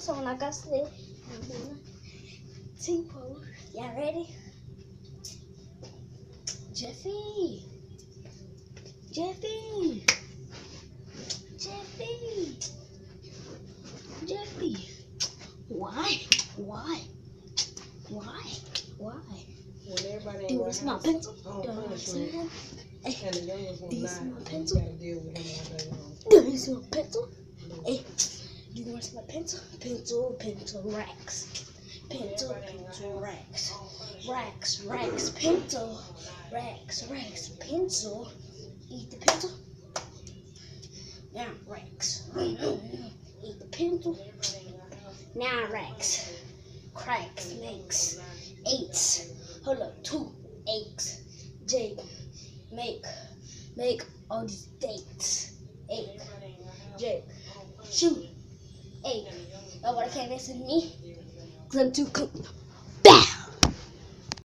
So like I said, I'm gonna T-pose. Y'all ready? Jeffy. Jeffy. Jeffy. Jeffy. Why? Why? Why? Why? When everybody Do you want to see my pencil? on punishment, and the youngest one do you see my not, pencil? you gotta deal with him all day long. Do you see my pencil? Hey, do you want to see my pencil? Pencil, pencil, racks. Pencil, pencil, racks. Racks, racks, pencil. Racks, racks, pencil. Eat the pencil. Now racks. Eat the pencil. Now racks. Cracks, makes. Eights. Hold up, 2 8s. J. Make all these dates. 8. J. Shoot. 8. Oh, what I can't listen to me? 'Cause I'm too cool.